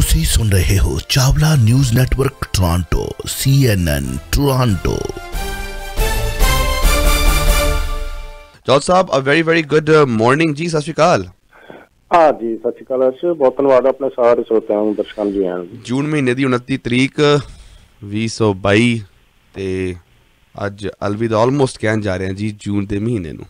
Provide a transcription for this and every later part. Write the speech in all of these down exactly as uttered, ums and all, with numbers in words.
तुसी सुन रहे हो Chawla news network Toronto, C N N Toronto. George साहब, a very very good morning जी। सत श्री अकाल। हाँ जी, सत श्री अकाल अर्श, बहुत धन्यवाद अपने सारे श्रोतिਆਂ ਨੂੰ ਦਰਸ਼ਕਾਂ ਜੀ ਆਣ जून महीने की उनतीस तरीक ਵੀਹ ਸੌ ਬਾਈ ਤੇ ਅੱਜ अलविदा ऑलमोस्ट कहन जा रहे हैं जी जून के महीने ਨੂੰ।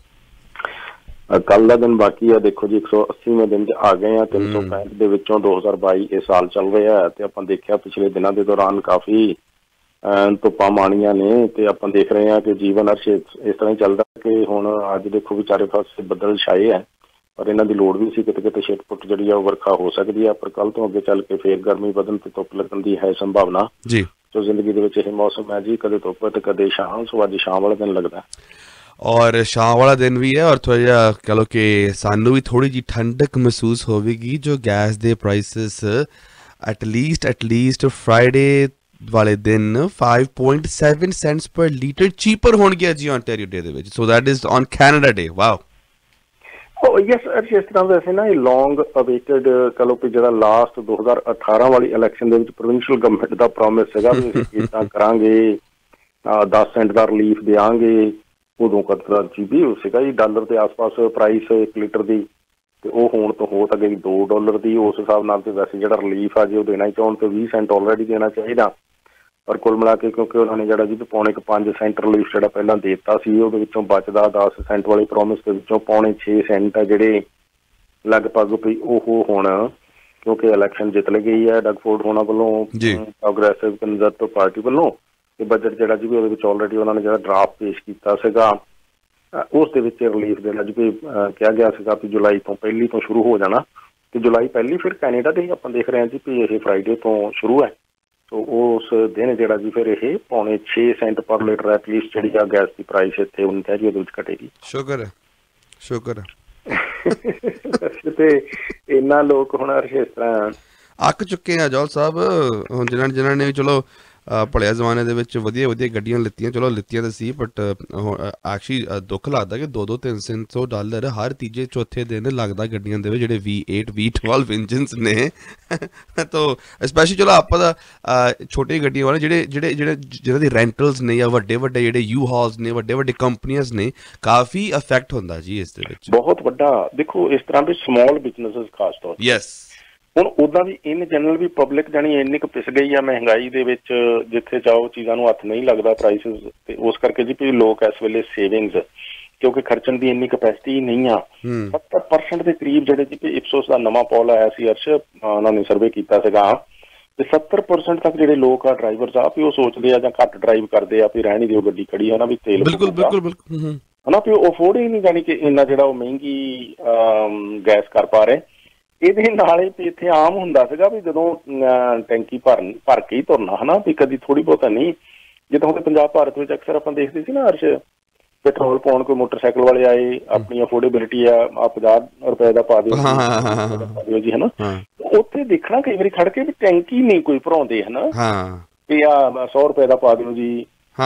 ਕੱਲ ਦਾ ਦਿਨ ਬਾਕੀ ਆ। ਦੇਖੋ ਜੀ ਇੱਕ ਸੌ ਅੱਸੀਵੇਂ ਦਿਨ 'ਚ ਆ ਗਏ ਆ। ਤਿੰਨ ਸੌ ਪੈਂਹਠ ਦੇ ਵਿੱਚੋਂ ਦੋ ਹਜ਼ਾਰ ਬਾਈ ਇਹ ਸਾਲ ਚੱਲ ਰਿਹਾ ਹੈ ਤੇ ਆਪਾਂ ਦੇਖਿਆ ਪਿਛਲੇ ਦਿਨਾਂ ਦੇ ਦੌਰਾਨ ਕਾਫੀ ਧੁੱਪਾਂ ਮਾਣੀਆਂ ਨੇ ਤੇ ਆਪਾਂ ਦੇਖ ਰਹੇ ਹਾਂ ਕਿ ਜੀਵਨ ਅਰਸ਼ ਇਸ ਤਰ੍ਹਾਂ ਹੀ ਚੱਲਦਾ ਕਿ ਹੁਣ ਅੱਜ ਦੇਖੋ ਵੀ ਚਾਰੇ ਪਾਸੇ ਬੱਦਲ ਛਾਏ ਹੈ ਪਰ ਇਹਨਾਂ ਦੀ ਲੋੜ ਵੀ ਸੀ। ਕਿਤੇ ਕਿਤੇ ਛਿੱਟ ਪੁੱਟ ਜਿਹੜੀ ਆ ਉਹ ਵਰਖਾ ਹੋ ਸਕਦੀ ਆ ਪਰ ਕੱਲ ਤੋਂ ਅੱਗੇ ਚੱਲ ਕੇ ਫੇਰ ਗਰਮੀ ਵਧਣ ਤੇ ਧੁੱਪ ਲੱਗਣ ਦੀ ਹੈ ਸੰਭਾਵਨਾ ਜੀ। ਜੋ ਜ਼ਿੰਦਗੀ ਦੇ ਵਿੱਚ ਇਹ ਮੌਸਮ ਹੈ ਜੀ, ਕਦੇ ਧੁੱਪ ਤੇ ਕਦੇ ਛਾਂ। ਸੋ ਅੱਜ ਸ਼ਾਮ ਵਾਲਾ ਦਿਨ लगता और शाम वाला दिन भी है और थोड़ा जिहा कह लो कि सानू भी थोड़ी जी ठंडक महसूस होगी जो गैस दे प्राइसेस एटलीस्ट एटलीस्ट फ्राइडे वाले दिन five point seven cents per litre cheaper होण गया जी ओंटारियो डे दे विच। So that is on Canada Day. Wow. Oh yes, ਇਸ ਤਰ੍ਹਾਂ ਵੈਸੇ ਨਾ ਇਹ ਲੌਂਗ ਅਵੇਟਡ ਕਹ ਲਓ ਕਿ ਜਿਹੜਾ ਲਾਸਟ ਦੋ ਹਜ਼ਾਰ ਅਠਾਰਾਂ ਵਾਲੀ ਇਲੈਕਸ਼ਨ ਦੇ ਵਿੱਚ ਪ੍ਰੋਵਿੰਸ਼ੀਅਲ ਗਵਰਨਮੈਂਟ ਦਾ ਪ੍ਰੋਮਿਸ ਸੀਗਾ ਵੀ ਅਸੀਂ ਇਦਾਂ ਕਰਾਂਗੇ, ਦਸ ਸੈਂਟ ਦਾ ਰਿਲੀਫ ਦੇਵਾਂਗੇ। ਉਦੋਂ ਕਤਰਾ ਜੀ ਵੀ ਸੀਗਾ ਜੀ ਡਾਲਰ ਦੇ ਆਸ-ਪਾਸ ਪ੍ਰਾਈਸ ਇੱਕ ਲੀਟਰ ਦੀ ਤੇ ਉਹ ਹੁਣ ਤੋਂ ਹੋ ਤਾਂ ਗਈ ਦੋ ਡਾਲਰ ਦੀ। ਉਸ ਹਿਸਾਬ ਨਾਲ ਤੇ ਵੈਸੇ ਜਿਹੜਾ ਰਿਲੀਫ ਆ ਜੇ ਉਹ ਦੇਣਾ ਹੀ ਚਾਹੁਣ ਤੇ ਵੀਹ ਸੈਂਟ ਆਲਰੇਡੀ ਦੇਣਾ ਚਾਹੀਦਾ ਪਰ ਕੁੱਲ ਮਿਲਾ ਕੇ ਕਿਉਂਕਿ ਉਹਨਾਂ ਨੇ ਜਿਹੜਾ ਜੀ ਪੌਣੇ ਕੁ ਪੰਜ ਸੈਂਟ ਰਿਲੀਫ ਜਿਹੜਾ ਪਹਿਲਾਂ ਦੇ ਦਿੱਤਾ ਸੀ ਉਹਦੇ ਵਿੱਚੋਂ ਬਚਦਾ ਦਸ ਸੈਂਟ ਵਾਲੀ ਪ੍ਰੋਮਿਸ ਦੇ ਵਿੱਚੋਂ ਪੌਣੇ ਛੇ ਸੈਂਟ ਆ ਜਿਹੜੇ ਲਗਭਗ ਵੀ ਉਹ ਹੁਣ ਕਿਉਂਕਿ ਇਲੈਕਸ਼ਨ ਜਿੱਤ ਲਈ ਗਈ ਹੈ ਡਗਫੋਰਡ ਹੋਣਾ ਵੱਲੋਂ ਪ੍ਰੋਗਰੈਸਿਵ ਕੰਜ਼ਰਵੇਟਿਵ ਪਾਰਟੀ ਵੱਲੋਂ ਤੇ ਬਜਟ ਜਿਹੜਾ ਜੀ ਉਹਦੇ ਵਿੱਚ ਆਲਰੇਡੀ ਉਹਨਾਂ ਨੇ ਜਿਹੜਾ ਡਰਾਫਟ ਪੇਸ਼ ਕੀਤਾ ਸੀਗਾ ਉਸ ਦੇ ਵਿੱਚ ਰਿਲੀਫ ਦੇਣਾ ਜੀ ਵੀ ਕਿਹਾ ਗਿਆ ਸੀਗਾ ਵੀ ਜੁਲਾਈ ਤੋਂ ਪਹਿਲੀ ਤੋਂ ਸ਼ੁਰੂ ਹੋ ਜਾਣਾ ਤੇ ਜੁਲਾਈ ਪਹਿਲੀ ਫਿਰ ਕੈਨੇਡਾ ਦੇ ਆਪਾਂ ਦੇਖ ਰਹੇ ਹਾਂ ਜੀ ਵੀ ਇਹ ਫਰਾਈਡੇ ਤੋਂ ਸ਼ੁਰੂ ਹੈ। ਸੋ ਉਸ ਦਿਨ ਜਿਹੜਾ ਜੀ ਫਿਰ ਇਹ ਪੌਣੇ ਛੇ ਸੈਂਟ ਪਰ ਲੀਟਰ ਐਟਲੀਸਟ ਜਿਹੜੀ ਆ ਗੈਸ ਦੀ ਪ੍ਰਾਈਸ ਇੱਥੇ ਓਨਟਾਰੀਓ ਦੇ ਵਿੱਚ ਘਟੇਗੀ। ਸ਼ੁਕਰ ਹੈ, ਸ਼ੁਕਰ ਹੈ। ਤੇ ਇਹਨਾਂ ਲੋਕ ਹੁਣ ਅਰਸ਼ ਇਸ ਤਰ੍ਹਾਂ ਅੱਕ ਚੁੱਕੇ ਆ ਜੌਲ ਸਾਹਿਬ ਹੁਣ ਜਿਨ੍ਹਾਂ ਜਿਨ੍ਹਾਂ ਨੇ ਚਲੋ ਭਲਿਆ ਜ਼ਮਾਨੇ ਦੇ ਵਿੱਚ ਵਧੀਆ ਵਧੀਆ ਗੱਡੀਆਂ ਲਿੱਤੀਆਂ, ਚਲੋ ਲਿੱਤੀਆਂ ਤਾਂ ਸੀ ਬਟ ਐਕਚੁਅਲੀ ਦੁੱਖ ਲੱਗਦਾ ਕਿ ਦੋ ਦੋ ਤਿੰਨ ਤਿੰਨ ਸੌ ਡਾਲਰ ਹਰ ਤੀਜੇ ਚੌਥੇ ਦਿਨ ਲੱਗਦਾ ਗੱਡੀਆਂ ਦੇ ਵਿੱਚ ਜਿਹੜੇ ਵੀ ਏਟ ਵੀ ਟਵੈਲਵ ਇੰਜਨਸ ਨੇ। ਤੋ ਸਪੈਸ਼ਲੀ ਚਲੋ ਆਪਾਂ ਦਾ ਛੋਟੀ ਗੱਡੀਆਂ ਵਾਲੇ ਜਿਹੜੇ ਜਿਹੜੇ ਜਿਹੜੇ ਜਿਹਨਾਂ ਦੀ ਰੈਂਟਲਸ ਨੇ ਜਾਂ ਵੱਡੇ ਵੱਡੇ ਜਿਹੜੇ ਯੂ ਹਾਲਸ ਨੇ ਵੱਡੇ ਵੱਡੇ ਕੰਪਨੀਆਂ ਨੇ ਕਾਫੀ ਇਫੈਕਟ ਹੁੰਦਾ ਜੀ ਇਸ ਦੇ ਵਿੱਚ ਬਹੁਤ ਵੱਡਾ। ਦੇਖੋ ਇਸ ਤਰ੍ਹਾਂ ਦੇ ਸਮਾਲ ਬਿਜ਼ਨੈਸਿਸ ਖਾਸ ਤੌਰ ਤੇ ਯੈਸ ਹੁਣ ਉੱਦਾਂ ਵੀ ਇਨ ਜਨਰਲ ਵੀ ਪਬਲਿਕ ਜਾਣੀ ਇੰਨੀ ਕੁ ਪਿਸ ਗਈ ਆ ਮਹਿੰਗਾਈ ਦੇ ਵਿੱਚ ਜਿੱਥੇ ਚਾਹੋ ਚੀਜ਼ਾਂ ਨੂੰ ਹੱਥ ਨਹੀਂ ਲੱਗਦਾ ਪ੍ਰਾਈਸਿਸ ਤੇ ਉਸ ਕਰਕੇ ਜੀ ਵੀ ਲੋਕ ਇਸ ਵੇਲੇ ਸੇਵਿੰਗਸ ਕਿਉਂਕਿ ਖਰਚਣ ਦੀ ਇੰਨੀ ਕਪੈਸਿਟੀ ਨਹੀਂ ਆ। ਸੱਤਰ ਪਰਸੈਂਟ ਦੇ ਕਰੀਬ ਜਿਹੜੇ ਜੀ ਇਪਸੋਸ ਦਾ ਨਵਾਂ ਪੋਲ ਆਇਆ ਸੀ ਅਰਸ਼ ਉਹਨਾਂ ਨੇ ਸਰਵੇ ਕੀਤਾ ਸੀਗਾ ਤੇ ਸੱਤਰ ਪਰਸੈਂਟ ਤੱਕ ਜਿਹੜੇ ਲੋਕ ਆ ਡਰਾਈਵਰਸ ਆ ਵੀ ਉਹ ਸੋਚਦੇ ਆ ਜਾਂ ਘੱਟ ਡਰਾਈਵ ਕਰਦੇ ਆ ਵੀ ਰਹਿਣ ਹੀ ਦਿਓ ਗੱਡੀ ਖੜੀ ਹੈ ਨਾ ਵੀ ਤੇਲ ਬਿਲਕੁਲ ਬਿਲਕੁਲ ਬਿਲਕੁਲ ਹਨਾ ਵੀ ਉਹ ਅਫੋਰਡ ਹੀ ਨਹੀਂ ਜਾਣੀ ਕਿ ਇੰਨਾ ਜਿਹੜਾ ਉਹ ਮਹਿੰਗੀ ਗੈਸ ਕਰ ਪਾ ਰਹੇ। ਇਹਦੇ ਨਾਲ ਹੀ ਇੱਥੇ ਆਮ ਹੁੰਦਾ ਸੀਗਾ ਵੀ ਜਦੋਂ ਟੈਂਕੀ ਭਰ ਭਰ ਕੇ ਹੀ ਤੁਰਨਾ ਹਨਾ ਵੀ ਕਦੀ ਥੋੜ੍ਹੀ ਬਹੁਤਾ ਨਹੀਂ ਜਿੱਦਾਂ ਹੁਣ ਪੰਜਾਬ ਭਾਰਤ ਵਿੱਚ ਅਕਸਰ ਆਪਾਂ ਦੇਖਦੇ ਸੀ ਨਾ ਅਰਸ਼ ਪੈਟਰੋਲ ਪਾਉਣ ਕੋਈ ਮੋਟਰਸਾਈਕਲ ਵਾਲੇ ਆਏ ਆਪਣੀ ਅਫੋਰਡੇਬਿਲਿਟੀ ਆ ਆ ਪੰਜਾਹ ਰੁਪਏ ਦਾ ਪਾ ਦਿਓ ਪਾ ਦਿਓ ਜੀ ਹਨਾ ਉੱਥੇ ਦੇਖਣਾ ਕਈ ਵਾਰੀ ਖੜ ਕੇ ਵੀ ਟੈਂਕੀ ਨਹੀਂ ਕੋਈ ਭਰਾਉਂਦੇ ਹਨਾ ਵੀ ਆ ਸੌ ਰੁਪਏ ਦਾ ਪਾ ਦਿਓ ਜੀ।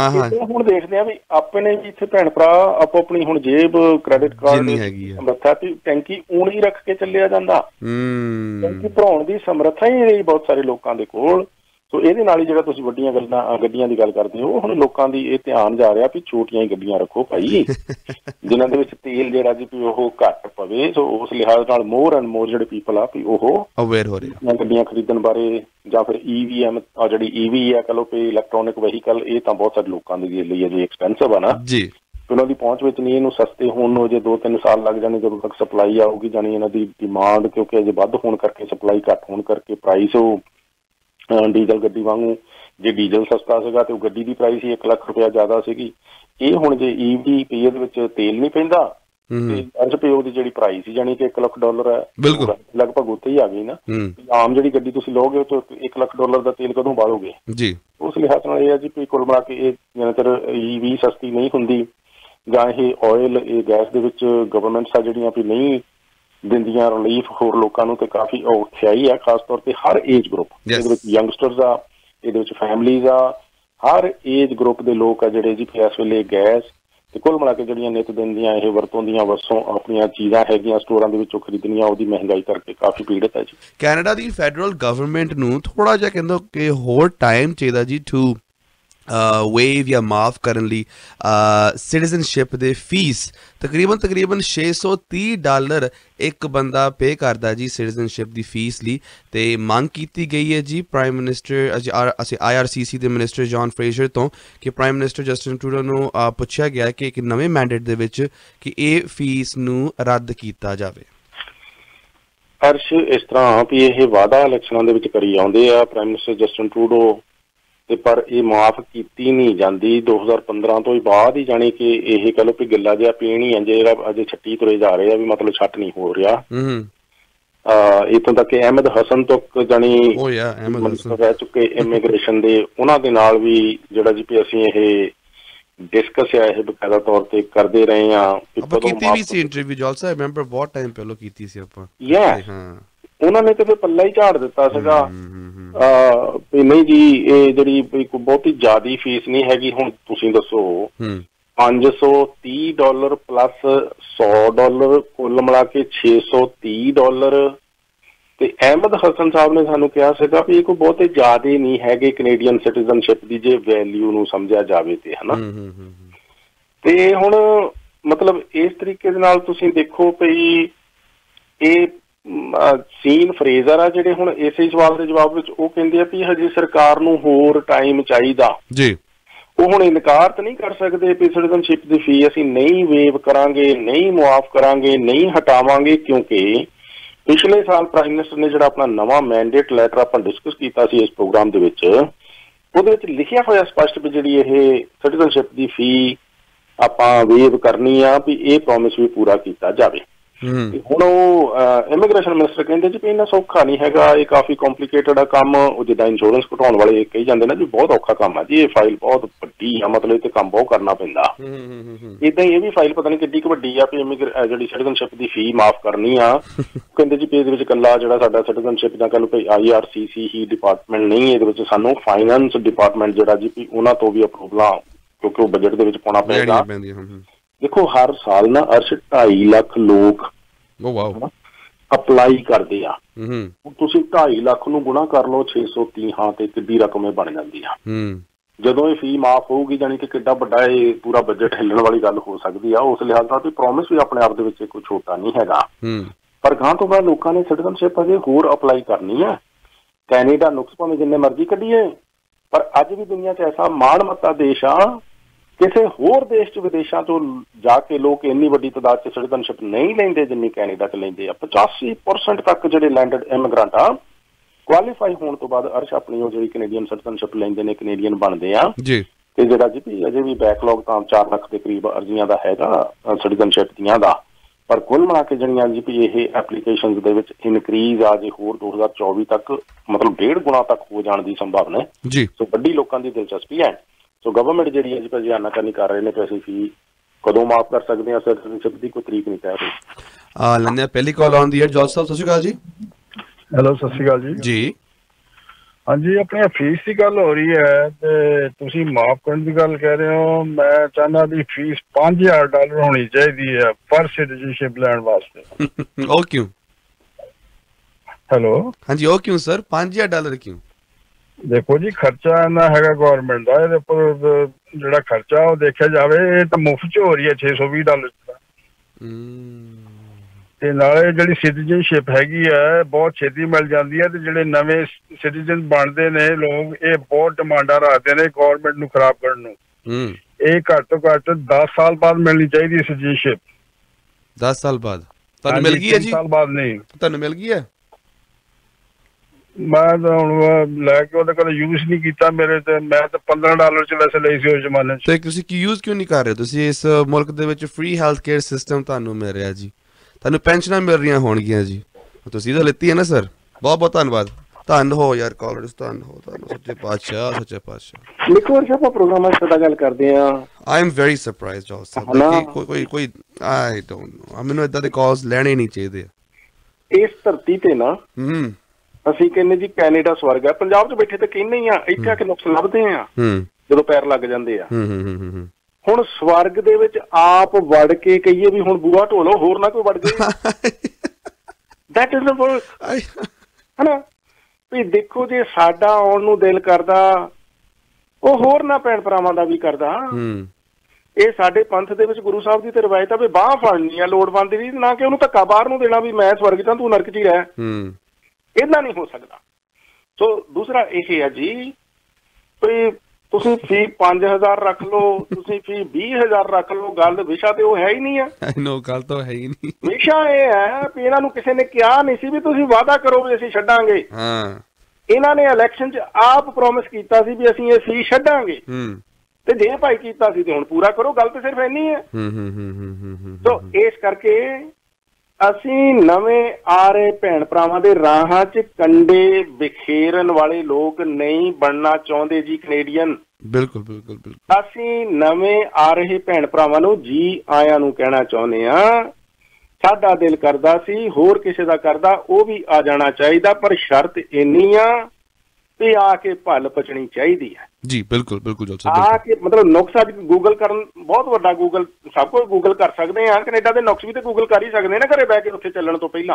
ਹੁਣ ਦੇਖਦੇ ਆ ਵੀ ਆਪਣੇ ਵੀ ਇੱਥੇ ਭੈਣ ਭਰਾ ਆਪੋ ਆਪਣੀ ਹੁਣ ਜੇਬ ਕ੍ਰੈਡਿਟ ਕਾਰਡ ਸਮਰੱਥਾ ਵੀ ਟੈਂਕੀ ਊਣ ਹੀ ਰੱਖ ਕੇ ਚੱਲਿਆ ਜਾਂਦਾ। ਟੈਂਕੀ ਭਰਾਉਣ ਦੀ ਸਮਰੱਥਾ ਹੀ ਨਹੀਂ ਬਹੁਤ ਸਾਰੇ ਲੋਕਾਂ ਦੇ ਕੋਲ। ਸੋ ਇਹਦੇ ਨਾਲ ਹੀ ਜਿਹੜਾ ਤੁਸੀਂ ਵੱਡੀਆਂ ਗੱਲਾਂ ਗੱਡੀਆਂ ਦੀ ਗੱਲ ਕਰਦੇ ਹੋ ਹੁਣ ਲੋਕਾਂ ਦੀ ਇਹ ਧਿਆਨ ਜਾ ਰਿਹਾ ਵੀ ਛੋਟੀਆਂ ਹੀ ਗੱਡੀਆਂ ਰੱਖੋ ਭਾਈ ਜਿਨ੍ਹਾਂ ਦੇ ਵਿੱਚ ਤੇਲ ਜਿਹੜਾ ਜੀ ਵੀ ਉਹ ਘੱਟ ਪਵੇ। ਸੋ ਉਸ ਲਿਹਾਜ਼ ਨਾਲ ਮੋਰ ਐਂਡ ਮੋਰ ਜਿਹੜੇ ਪੀਪਲ ਆ ਵੀ ਉਹ ਅਵੇਅਰ ਹੋ ਰਹੇ ਗੱਡੀਆਂ ਖਰੀਦਣ ਬਾਰੇ ਜਾਂ ਫਿਰ ਈ ਵੀ ਐਮ ਜਿਹੜੀ ਈ ਵੀ ਆ ਕਹ ਲਓ ਵੀ ਇਲੈਕਟ੍ਰੋਨਿਕ ਵਹੀਕਲ ਇਹ ਤਾਂ ਬਹੁਤ ਸਾਰੇ ਲੋਕਾਂ ਦੇ ਲਈ ਅਜੇ ਐਕਸਪੈਂਸਿਵ ਆ ਨਾ ਜੀ ਉਹਨਾਂ ਦੀ ਪਹੁੰਚ ਵਿੱਚ ਨਹੀਂ। ਇਹਨੂੰ ਸਸਤੇ ਹੋਣ ਨੂੰ ਅਜੇ ਦੋ ਤਿੰਨ ਸਾਲ ਲੱਗ ਜਾਣੇ ਜਦੋਂ ਤੱਕ ਸਪਲਾਈ ਆਊਗੀ ਜਾਣੀ ਇਹਨਾਂ ਦੀ ਡਿਮਾਂਡ ਕਿਉਂਕਿ ਅਜੇ ਵੱਧ ਹੋਣ ਕਰਕੇ ਸਪਲਾਈ ਘੱਟ ਹੋਣ ਕਰਕੇ ਪ੍ਰਾਈਸ ਉਹ ਡੀਜ਼ਲ ਗੱਡੀ ਵਾਂਗੂ ਜੇ ਡੀਜ਼ਲ ਸਸਤਾ ਸੀਗਾ ਤੇ ਉਹ ਗੱਡੀ ਦੀ ਪ੍ਰਾਈਸ ਹੀ ਇੱਕ ਲੱਖ ਰੁਪਇਆ ਜ਼ਿਆਦਾ ਸੀਗੀ। ਇਹ ਹੁਣ ਜੇ ਈ ਵੀ ਪੀ ਇਹਦੇ ਵਿੱਚ ਤੇਲ ਨਹੀਂ ਪੈਂਦਾ ਤੇ ਅਰਸ਼ ਪੇ ਉਹਦੀ ਜਿਹੜੀ ਪ੍ਰਾਈਸ ਸੀ ਜਾਣੀ ਕਿ ਇੱਕ ਲੱਖ ਡਾਲਰ ਹੈ ਲਗਭਗ ਉੱਥੇ ਹੀ ਆ ਗਈ ਨਾ। ਆਮ ਜਿਹੜੀ ਗੱਡੀ ਤੁਸੀਂ ਲਓਗੇ ਤਾਂ ਇੱਕ ਲੱਖ ਡਾਲਰ ਦਾ ਤੇਲ ਕਦੋਂ ਬਾਲੋਗੇ ਜੀ। ਉਸ ਲਿਹਾਜ਼ ਨਾਲ ਇਹ ਹੈ ਜੀ ਵੀ ਕੁੱਲ ਮਿਲਾ ਕੇ ਇਹ ਜਿੰਨਾ ਚਿਰ ਈ ਵੀ ਸਸਤੀ ਨਹੀਂ ਹੁੰਦੀ ਜਾਂ ਇਹ ਆਇਲ ਇਹ ਗੈਸ ਦੇ ਵਿੱਚ ਗਵਰਨਮੈਂਟਸ ਆ ਜਿਹੜੀਆਂ ਵੀ ਨਹੀਂ ਦਿੰਦੀਆਂ ਰਿਲੀਫ ਹੋਰ ਲੋਕਾਂ ਨੂੰ ਤੇ ਕਾਫੀ ਔਖਿਆਈ ਆ ਖਾਸ ਤੌਰ ਤੇ ਹਰ ਏਜ ਗਰੁੱਪ ਇਹਦੇ ਵਿੱਚ ਯੰਗਸਟਰਸ ਆ ਇਹਦੇ ਵਿੱਚ ਫੈਮਲੀਜ਼ ਆ ਹਰ ਏਜ ਗਰੁੱਪ ਦੇ ਲੋਕ ਆ ਜਿਹੜੇ ਜੀ ਇਸ ਵੇਲੇ ਗੈਸ ਤੇ ਕੁੱਲ ਮਿਲਾ ਕੇ ਜਿਹੜੀਆਂ ਨਿਤ ਦਿਨ ਦੀਆਂ ਇਹ ਵਰਤੋਂ ਦੀਆਂ ਵਸੋਂ ਆਪਣੀਆਂ ਚੀਜ਼ਾਂ ਹੈਗੀਆਂ ਸਟੋਰਾਂ ਦੇ ਵਿੱਚੋਂ ਖਰੀਦਣੀਆਂ ਉਹਦੀ ਮਹਿੰਗਾਈ ਕਰਕੇ ਕਾਫੀ ਪੀੜਤ ਹੈ ਜੀ। ਕੈਨੇਡਾ ਦੀ ਫੈਡਰਲ ਗਵਰਨਮੈਂਟ ਨੂੰ ਥੋੜਾ ਜਿਹਾ ਕਹਿੰਦਾ ਕਿ ਹੋਰ ਟਾਈਮ ਚਾਹੀਦਾ ਜੀ ਟੂ ਵੇਵ ਜਾਂ ਮਾਫ ਕਰਨ ਲਈ ਸਿਟੀਜ਼ਨਸ਼ਿਪ ਦੇ ਫੀਸ ਤਕਰੀਬਨ ਤਕਰੀਬਨ ਛੇ ਸੌ ਤੀਹ ਡਾਲਰ ਇੱਕ ਬੰਦਾ ਪੇ ਕਰਦਾ ਜੀ ਸਿਟੀਜ਼ਨਸ਼ਿਪ ਦੀ ਫੀਸ ਲਈ। ਤੇ ਮੰਗ ਕੀਤੀ ਗਈ ਹੈ ਜੀ ਪ੍ਰਾਈਮ ਮਿਨਿਸਟਰ ਅਸੀਂ ਆਈ ਆਰ ਸੀ ਸੀ ਦੇ ਮਿਨਿਸਟਰ ਜੌਨ ਫਰੇਜ਼ਰ ਤੋਂ ਕਿ ਪ੍ਰਾਈਮ ਮਿਨਿਸਟਰ ਜਸਟਿਨ ਟਰੂਡੋ ਨੂੰ ਪੁੱਛਿਆ ਗਿਆ ਕਿ ਇੱਕ ਨਵੇਂ ਮੈਂਡੇਟ ਦੇ ਵਿੱਚ ਕਿ ਇਹ ਫੀਸ ਨੂੰ ਰੱਦ ਕੀਤਾ ਜਾਵੇ। ਅਰਸ਼ ਇਸ ਤਰ੍ਹਾਂ ਵੀ ਇਹ ਵਾਅਦਾ ਇਲੈਕਸ਼ਨਾਂ ਦੇ ਵਿੱਚ ਕਰੀ ਆਉਂਦੇ ਆ ਪ੍ਰਾਈਮ ਮਿਨਿਸਟਰ ਜਸਟਿਨ ਟਰੂਡੋ ਤੇ ਪਰ ਇਹ ਮਾਫ ਕੀਤੀ ਨਹੀਂ ਜਾਂਦੀ। ਦੋ ਹਜ਼ਾਰ ਪੰਦਰਾਂ ਤੋਂ ਹੀ ਬਾਅਦ ਹੀ ਜਾਣੀ ਕਿ ਇਹ ਕਹਿ ਲਓ ਵੀ ਗੱਲਾ ਜਿਹਾ ਪੀਣ ਹੀ ਜਿਹੜਾ ਅਜੇ ਛੱਟੀ ਤੁਰੇ ਜਾ ਰਹੇ ਆ ਵੀ ਮਤਲਬ ਛੱਟ ਨਹੀਂ ਹੋ ਰਿਹਾ। ਇੱਥੋਂ ਤੱਕ ਅਹਿਮਦ ਹਸਨ ਤੱਕ ਜਾਣੀ ਰਹਿ ਚੁੱਕੇ ਇਮੀਗ੍ਰੇਸ਼ਨ ਦੇ ਉਹਨਾਂ ਦੇ ਨਾਲ ਵੀ ਜਿਹੜਾ ਜੀ ਵੀ ਅਸੀਂ ਇਹ ਡਿਸਕਸ ਆ ਇਹ ਬਕਾਇਦਾ ਤੌਰ ਤੇ ਕਰਦੇ ਰਹੇ ਆ। ਕੀਤੀ ਵੀ ਸੀ ਇੰਟਰਵਿਊ ਜਲਸਾ ਆਈ ਰਿਮੈਂਬਰ ਬਹੁਤ ਟਾਈਮ ਪਹਿਲਾਂ ਕੀਤੀ ਸੀ ਆਪਾਂ। ਹਾਂ ਉਹਨਾਂ ਨੇ ਤੇ ਫਿਰ ਪੱਲਾ ਹੀ ਝਾੜ ਦਿੱਤਾ ਸੀਗਾ ਵੀ ਨਹੀਂ ਜੀ ਇਹ ਜਿਹੜੀ ਕੋਈ ਬਹੁਤੀ ਜ਼ਿਆਦੀ ਫੀਸ ਨਹੀਂ ਹੈਗੀ। ਹੁਣ ਤੁਸੀਂ ਦੱਸੋ ਪੰਜ ਸੌ ਤੀਹ ਡਾਲਰ ਪਲੱਸ ਸੌ ਡਾਲਰ ਕੁੱਲ ਮਿਲਾ ਕੇ ਛੇ ਸੌ ਤੀਹ ਡਾਲਰ। ਤੇ ਅਹਿਮਦ ਹਸਨ ਸਾਹਿਬ ਨੇ ਸਾਨੂੰ ਕਿਹਾ ਸੀਗਾ ਵੀ ਇਹ ਕੋਈ ਬਹੁਤੇ ਜ਼ਿਆਦੇ ਨਹੀਂ ਹੈਗੇ ਕੈਨੇਡੀਅਨ ਸਿਟੀਜ਼ਨਸ਼ਿਪ ਦੀ ਜੇ ਵੈਲਿਊ ਨੂੰ ਸਮਝਿਆ ਜਾਵੇ ਤੇ ਹਨਾ। ਤੇ ਹੁਣ ਮਤਲਬ ਇਸ ਤਰੀਕੇ ਦੇ ਨਾਲ ਤੁਸੀਂ ਦੇਖੋ ਵੀ ਇਹ ਸੀਨ ਫਰੇਜ਼ਰ ਆ ਜਿਹੜੇ ਹੁਣ ਇਸੇ ਸਵਾਲ ਦੇ ਜਵਾਬ ਵਿੱਚ ਉਹ ਕਹਿੰਦੇ ਆ ਵੀ ਹਜੇ ਸਰਕਾਰ ਨੂੰ ਹੋਰ ਟਾਈਮ ਚਾਹੀਦਾ ਜੀ। ਉਹ ਹੁਣ ਇਨਕਾਰ ਤਾਂ ਨਹੀਂ ਕਰ ਸਕਦੇ ਵੀ ਸਿਟੀਜ਼ਨਸ਼ਿਪ ਦੀ ਫੀ ਅਸੀਂ ਨਹੀਂ ਵੇਵ ਕਰਾਂਗੇ ਨਹੀਂ ਮੁਆਫ ਕਰਾਂਗੇ ਨਹੀਂ ਹਟਾਵਾਂਗੇ ਕਿਉਂਕਿ ਪਿਛਲੇ ਸਾਲ ਪ੍ਰਾਈਮ ਮਿਨਿਸਟਰ ਨੇ ਜਿਹੜਾ ਆਪਣਾ ਨਵਾਂ ਮੈਂਡੇਟ ਲੈਟਰ ਆਪਾਂ ਡਿਸਕਸ ਕੀਤਾ ਸੀ ਇਸ ਪ੍ਰੋਗਰਾਮ ਦੇ ਵਿੱਚ ਉਹਦੇ ਵਿੱਚ ਲਿਖਿਆ ਹੋਇਆ ਸਪਸ਼ਟ ਵੀ ਜਿਹੜੀ ਇਹ ਸਿਟੀਜ਼ਨਸ਼ਿਪ ਦੀ ਫੀ ਆਪਾਂ ਵੇਵ ਕਰਨੀ ਆ ਵੀ ਇਹ ਪ੍ਰੋਮਿਸ ਵੀ ਪੂਰਾ ਕੀਤਾ ਜਾਵੇ। ਹੁਣ ਉਹ ਇਮੀਗ੍ਰੇਸ਼ਨ ਮਿਨਿਸਟਰ ਕਹਿੰਦੇ ਜੀ ਵੀ ਇੰਨਾ ਸੌਖਾ ਨਹੀਂ ਹੈਗਾ ਇਹ ਕਾਫੀ ਕੰਪਲੀਕੇਟਡ ਆ ਕੰਮ। ਉਹ ਜਿੱਦਾਂ ਇੰਸ਼ੋਰੈਂਸ ਘਟਾਉਣ ਵਾਲੇ ਕਹੀ ਜਾਂਦੇ ਨੇ ਜੀ ਬਹੁਤ ਔਖਾ ਕੰਮ ਆ ਜੀ ਇਹ ਫਾਈਲ ਬਹੁਤ ਵੱਡੀ ਆ ਮਤਲਬ ਇਹ ਤੇ ਕੰਮ ਬਹੁਤ ਕਰਨਾ ਪੈਂਦਾ। ਏਦਾਂ ਹੀ ਇਹ ਵੀ ਫਾਈਲ ਪਤਾ ਨਹੀਂ ਕਿੱਡੀ ਕੁ ਵੱਡੀ ਆ ਵੀ ਜਿਹੜੀ ਸਿਟੀਜ਼ਨਸ਼ਿਪ ਦੀ ਫੀ ਮਾਫ ਕਰਨੀ ਆ। ਕਹਿੰਦੇ ਜੀ ਵੀ ਇਹਦੇ ਵਿੱਚ ਇਕੱਲਾ ਜਿਹੜਾ ਸਾਡਾ ਸਿਟੀਜ਼ਨਸ਼ਿਪ ਦਾ ਕਹਿ ਲਓ ਵੀ I R C C he department ਨਹੀਂ ਇਹਦੇ ਵਿੱਚ ਸਾਨੂੰ ਫਾਈਨੈਂਸ ਡਿਪਾਰਟਮੈਂਟ ਜਿਹੜਾ ਜੀ ਵੀ ਉਹਨਾਂ ਤੋਂ ਵੀ ਅਪਰੂਵਲਾਂ ਕਿਉਂਕਿ ਉਹ ਬਜਟ ਦੇ ਵਿੱਚ ਪਾਉਣਾ ਪਏਗਾ। ਦੇਖੋ ਹਰ ਸਾਲ ਨਾ ਅਰਸ਼ ਢਾਈ ਲੱਖ ਲੋਕ ਅਪਲਾਈ ਕਰਦੇ ਆ। ਤੁਸੀਂ ਢਾਈ ਲੱਖ ਨੂੰ ਗੁਣਾ ਕਰ ਲਓ ਛੇ ਸੌ ਤੀਹਾਂ ਤੇ ਕਿੱਡੀ ਰਕਮ ਇਹ ਬਣ ਜਾਂਦੀ ਆ। ਜਦੋਂ ਇਹ ਫੀ ਮਾਫ ਹੋਊਗੀ ਜਾਣੀ ਕਿ ਕਿੱਡਾ ਵੱਡਾ ਇਹ ਪੂਰਾ ਬਜਟ ਹਿੱਲਣ ਵਾਲੀ ਗੱਲ ਹੋ ਸਕਦੀ ਆ। ਉਸ ਲਿਹਾਜ਼ ਨਾਲ ਵੀ ਪ੍ਰੋਮਿਸ ਵੀ ਆਪਣੇ ਆਪ ਦੇ ਵਿੱਚ ਕੋਈ ਛੋਟਾ ਨਹੀਂ ਹੈਗਾ। ਪਰ ਗਾਂ ਤੋਂ ਬਾਅਦ ਲੋਕਾਂ ਨੇ ਸਿਟੀਜ਼ਨਸ਼ਿਪ ਅਜੇ ਹੋਰ ਅਪਲਾਈ ਕਰਨੀ ਆ। ਕੈਨੇਡਾ ਨੁਕਸ ਭਾਵੇਂ ਜਿੰਨੇ ਮਰਜ਼ੀ ਕੱਢੀਏ ਪਰ ਅੱਜ ਵੀ ਦੁਨੀਆ 'ਚ ਐਸਾ ਮਾਣ ਮੱਤਾ ਦੇਸ਼ ਆ ਕਿਸੇ ਹੋਰ ਦੇਸ਼ 'ਚ ਵਿਦੇਸ਼ਾਂ ਤੋਂ ਜਾ ਕੇ ਲੋਕ ਇੰਨੀ ਵੱਡੀ ਤਾਦਾਦ 'ਚ ਸਿਟੀਜ਼ਨਸ਼ਿਪ ਨਹੀਂ ਲੈਂਦੇ ਜਿੰਨੀ ਕੈਨੇਡਾ 'ਚ ਲੈਂਦੇ ਆ। ਪਚਾਸੀ ਪਰਸੈਂਟ ਤੱਕ ਜਿਹੜੇ ਲੈਂਡਡ ਇਮੀਗ੍ਰੈਂਟ ਆ ਕੁਆਲੀਫਾਈ ਹੋਣ ਤੋਂ ਬਾਅਦ ਅਰਸ਼ ਆਪਣੀ ਉਹ ਜਿਹੜੀ ਕੈਨੇਡੀਅਨ ਸਿਟੀਜ਼ਨਸ਼ਿਪ ਲੈਂਦੇ ਨੇ ਕੈਨੇਡੀਅਨ ਬਣਦੇ ਆ ਜੀ। ਤੇ ਜਿਹੜਾ ਜੀ ਵੀ ਅਜੇ ਵੀ ਬੈਕਲੌਗ ਤਾਂ ਚਾਰ ਲੱਖ ਦੇ ਕਰੀਬ ਅਰਜ਼ੀਆਂ ਦਾ ਹੈਗਾ ਸਿਟੀਜ਼ਨਸ਼ਿਪ ਦੀਆਂ ਦਾ। ਪਰ ਕੁੱਲ ਮਿਲਾ ਕੇ ਜਿਹੜੀਆਂ ਜੀ ਵੀ ਇਹ ਐਪਲੀਕੇਸ਼ਨਸ ਦੇ ਵਿੱਚ ਇਨਕਰੀਜ਼ ਆ ਜੇ ਹੋਰ ਦੋ ਹਜ਼ਾਰ ਚੌਵੀ ਤੱਕ ਮਤਲਬ ਡੇਢ ਗੁਣਾ ਤੱਕ ਹੋ ਜਾਣ ਦੀ ਸੰਭਾਵਨਾ ਹੈ। ਸੋ ਵੱਡੀ ਲੋਕਾਂ ਦੀ ਦਿਲਚਸਪੀ ਹੈ। ਸੋ ਗਵਰਨਮੈਂਟ ਜਿਹੜੀ ਹੈ ਜੀ ਭਾਜੀ ਆਨਾਕਾਨੀ ਕਰ ਰਹੇ ਨੇ ਕਿ ਅਸੀਂ ਫੀ ਕਦੋਂ ਮਾਫ ਕਰ ਸਕਦੇ ਹਾਂ ਸਿਟੀਜ਼ਨਸ਼ਿਪ ਦੀ ਕੋਈ ਤਰੀਕ ਨਹੀਂ ਕਹਿ ਰਹੀ। ਲੈਂਦੇ ਪਹਿਲੀ ਕਾਲ ਆਉਂਦੀ ਹੈ ਜੋਲ ਸਾਹਿਬ ਸਤਿ ਸ਼੍ਰੀ ਅਕਾਲ ਜੀ। ਹੈਲੋ ਸਤਿ ਸ਼੍ਰੀ ਅਕਾਲ ਜੀ। ਜੀ ਹਾਂਜੀ ਆਪਣੀ ਫੀਸ ਦੀ ਗੱਲ ਹੋ ਰਹੀ ਹੈ ਤੇ ਤੁਸੀਂ ਮਾਫ ਕਰਨ ਦੀ ਗੱਲ ਕਹਿ ਰਹੇ ਹੋ। ਮੈਂ ਚਾਹੁੰਦਾ ਵੀ ਫੀਸ ਪੰਜ ਹਜ਼ਾਰ ਡਾਲਰ ਹੋਣੀ ਚਾਹੀਦੀ ਹੈ ਪਰ ਸਿਟੀਜ਼ਨਸ਼ਿਪ ਲੈਣ ਵਾਸਤੇ। ਉਹ ਕਿਉਂ? ਹੈਲੋ ਹਾਂਜੀ ਉਹ ਕਿਉਂ ਸਰ ਪੰਜ ਹਜ਼ਾਰ ਡਾਲਰ ਕਿਉਂ? ਦੇਖੋ ਜੀ ਖਰਚਾ ਇੰਨਾ ਹੈਗਾ ਗੌਰਮੈਂਟ ਦਾ ਇਹਦੇ ਉੱਪਰ ਜਿਹੜਾ ਖਰਚਾ ਉਹ ਦੇਖਿਆ ਜਾਵੇ ਇਹ ਤਾਂ ਮੁਫਤ 'ਚ ਹੋ ਰਹੀ ਹੈ ਛੇ ਸੌ ਵੀਹ ਡਾਲਰ ਦਾ। ਤੇ ਨਾਲੇ ਜਿਹੜੀ ਸਿਟੀਜ਼ਨਸ਼ਿਪ ਹੈਗੀ ਹੈ ਬਹੁਤ ਛੇਤੀ ਮਿਲ ਜਾਂਦੀ ਹੈ ਤੇ ਜਿਹੜੇ ਨਵੇਂ ਸਿਟੀਜ਼ਨ ਬਣਦੇ ਨੇ ਲੋਕ ਇਹ ਬਹੁਤ ਡਿਮਾਂਡਾਂ ਰੱਖਦੇ ਨੇ ਗੌਰਮੈਂਟ ਨੂੰ ਖਰਾਬ ਕਰਨ ਨੂੰ। ਇਹ ਘੱਟ ਤੋਂ ਘੱਟ ਦਸ ਸਾਲ ਬਾਅਦ ਮਿਲਣੀ ਚਾਹੀਦੀ ਹੈ ਸਿਟੀਜ਼ਨਸ਼ਿਪ। ਦਸ ਸਾਲ ਬਾਅਦ ਤੁਹਾਨੂੰ ਮਿਲ ਗਈ ਹੈ ਜੀ? ਸਾਲ ਬਾਅਦ ਨਹੀਂ ਤੁਹਾਨੂੰ ਮਿਲ ਗਈ ਹੈ? ਮੈਂ ਤਾਂ ਹੁਣ ਲੈ ਕੇ ਉਹਦੇ ਕੋਲ ਯੂਜ਼ ਨਹੀਂ ਕੀਤਾ ਮੇਰੇ ਤੇ ਮੈਂ ਤਾਂ ਪੰਦਰਾਂ ਡਾਲਰ 'ਚ ਵੈਸੇ ਲਈ ਸੀ ਉਸ ਜ਼ਮਾਨੇ 'ਚ। ਤੇ ਤੁਸੀਂ ਕੀ ਯੂਜ਼ ਕਿਉਂ ਨਹੀਂ ਕਰ ਰਹੇ? ਤੁਸੀਂ ਇਸ ਮੁਲਕ ਦੇ ਵਿੱਚ ਫ੍ਰੀ ਹੈਲਥ ਕੇਅਰ ਸਿਸਟਮ ਤੁਹਾਨੂੰ ਮਿਲ ਰਿਹਾ ਜੀ ਤੁਹਾਨੂੰ ਪੈਨਸ਼ਨਾਂ ਮਿਲ ਰਹੀਆਂ ਹੋਣਗੀਆਂ ਜੀ ਤੁਸੀਂ ਤਾਂ ਲਿੱਤੀ ਹੈ ਨਾ ਸਰ। ਬਹੁਤ ਬਹੁਤ ਧੰਨਵਾਦ। ਧੰਨ ਹੋ ਯਾਰ ਕਾਲਰਸ ਧੰਨ ਹੋ ਤੁਹਾਨੂੰ ਸੱਚੇ ਪਾਤਸ਼ਾਹ ਸੱਚੇ ਪਾਤਸ਼ਾਹ। ਇੱਕ ਵਾਰ ਆਪਾਂ ਪ੍ਰੋਗਰਾਮਾਂ 'ਚ ਸਾਡਾ ਗੱਲ ਕਰਦੇ ਆ। ਆਈ ਐਮ ਵੈਰੀ ਸਰਪ੍ਰਾਈਜ਼ਡ ਜੋਲ ਸਾਹਿਬ ਕੋਈ ਕੋਈ ਕੋਈ ਆਈ ਡੋਨਟ ਨੋ ਮੈਨੂੰ ਏਦਾਂ ਦੇ ਕਾਲਸ ਲੈਣੇ ਨਹੀਂ ਚਾਹੀਦੇ। ਇਸ ਧਰਤੀ ਤੇ ਨਾ ਹੂੰ ਅਸੀਂ ਕਹਿੰਦੇ ਜੀ ਕੈਨੇਡਾ ਸਵਰਗ ਆ। ਪੰਜਾਬ 'ਚ ਬੈਠੇ ਤਾਂ ਕਹਿੰਦੇ ਹੀ ਆ ਇੱਥੇ ਆ ਕੇ ਨੁਕਸ ਲੱਭਦੇ ਆ ਜਦੋਂ ਪੈਰ ਲੱਗ ਜਾਂਦੇ ਆ। ਹੁਣ ਸਵਰਗ ਦੇ ਵਿੱਚ ਆਪ ਵੜ ਕੇ ਕਹੀਏ ਵੀ ਹੁਣ ਬੂਹਾ ਢੋਲੋ, ਹੋਰ ਨਾ ਕੋਈ ਵੜ ਜਾਏ। ਦੈਟ ਇਜ਼ ਦ ਵਰਕ, ਹਨਾ ਵੀ ਦੇਖੋ ਜੇ ਸਾਡਾ ਆਉਣ ਨੂੰ ਦਿਲ ਕਰਦਾ, ਉਹ ਹੋਰ ਨਾ ਭੈਣ ਭਰਾਵਾਂ ਦਾ ਵੀ ਕਰਦਾ। ਇਹ ਸਾਡੇ ਪੰਥ ਦੇ ਵਿੱਚ ਗੁਰੂ ਸਾਹਿਬ ਦੀ ਤੇ ਰਵਾਇਤ ਆ ਵੀ ਬਾਂਹ ਫੜਨੀ ਆ ਲੋੜਵੰਦ ਦੀ, ਨਾ ਕਿ ਉਹਨੂੰ ਧੱਕਾ ਬਾਹਰ ਨੂੰ ਦੇਣਾ ਵੀ ਮੈਂ ਸਵਰਗ ਚ ਤੂੰ ਨਰਕ ਚ ਹੀ ਰਹਿ। ਏਦਾਂ ਨਹੀਂ ਹੋ ਸਕਦਾ। ਸੋ ਦੂਸਰਾ ਇਹ ਹੈ ਜੀ ਵੀ ਤੁਸੀਂ ਫੀ ਪੰਜ ਹਜ਼ਾਰ ਰੱਖ ਲਓ, ਤੁਸੀਂ ਫੀ ਵੀਹ ਹਜ਼ਾਰ ਰੱਖ ਲਓ, ਗੱਲ ਵਿਸ਼ਾ ਤੇ ਉਹ ਹੈ ਹੀ ਨਹੀਂ ਆ। ਗੱਲ ਤਾਂ ਹੈ ਹੀ ਨਹੀਂ। ਵਿਸ਼ਾ ਇਹ ਹੈ ਵੀ ਇਹਨਾਂ ਨੂੰ ਕਿਸੇ ਨੇ ਕਿਹਾ ਨਹੀਂ ਸੀ ਵੀ ਤੁਸੀਂ ਵਾਅਦਾ ਕਰੋ ਵੀ ਅਸੀਂ ਛੱਡਾਂਗੇ। ਇਹਨਾਂ ਨੇ ਇਲੈਕਸ਼ਨ ਚ ਆਪ ਪ੍ਰੋਮਿਸ ਕੀਤਾ ਸੀ ਵੀ ਅਸੀਂ ਇਹ ਫੀ ਛੱਡਾਂਗੇ, ਤੇ ਜੇ ਭਾਈ ਕੀਤਾ ਸੀ ਤੇ ਹੁਣ ਪੂਰਾ ਕਰੋ। ਗੱਲ ਤੇ ਸਿਰਫ ਇੰਨੀ ਹੈ। ਸੋ ਇਸ ਕਰਕੇ ਅਸੀਂ ਨਵੇਂ ਆ ਰਹੇ ਭੈਣ ਭਰਾਵਾਂ ਦੇ ਰਾਹਾਂ ਚ ਕੰਡੇ ਬਿਖੇਰਨ ਵਾਲੇ ਲੋਕ ਨਹੀਂ ਬਣਨਾ ਚਾਹੁੰਦੇ ਜੀ ਕੈਨੇਡੀਅਨ। ਬਿਲਕੁਲ ਬਿਲਕੁਲ ਬਿਲਕੁਲ। ਅਸੀਂ ਨਵੇਂ ਆ ਰਹੇ ਭੈਣ ਭਰਾਵਾਂ ਨੂੰ ਜੀ ਆਇਆਂ ਨੂੰ ਕਹਿਣਾ ਚਾਹੁੰਦੇ ਹਾਂ। ਸਾਡਾ ਦਿਲ ਕਰਦਾ ਸੀ, ਹੋਰ ਕਿਸੇ ਦਾ ਕਰਦਾ, ਉਹ ਵੀ ਆ ਜਾਣਾ ਚਾਹੀਦਾ, ਪਰ ਸ਼ਰਤ ਇੰਨੀ ਆ ਵੀ ਆ ਕੇ ਭੱਲ ਪਚਣੀ ਚਾਹੀਦੀ ਹੈ ਜੀ। ਬਿਲਕੁਲ ਬਿਲਕੁਲ ਆ ਕੇ ਮਤਲਬ ਨੁਕਸ ਅੱਜ ਗੂਗਲ ਕਰਨ ਬਹੁਤ ਵੱਡਾ, ਗੂਗਲ ਸਭ ਕੁਝ ਗੂਗਲ ਕਰ ਸਕਦੇ ਆ। ਕੈਨੇਡਾ ਦੇ ਨੁਕਸ ਵੀ ਤੇ ਗੂਗਲ ਕਰ ਹੀ ਸਕਦੇ ਨਾ ਘਰੇ ਬਹਿ ਕੇ ਉੱਥੇ ਚੱਲਣ ਤੋਂ ਪਹਿਲਾਂ।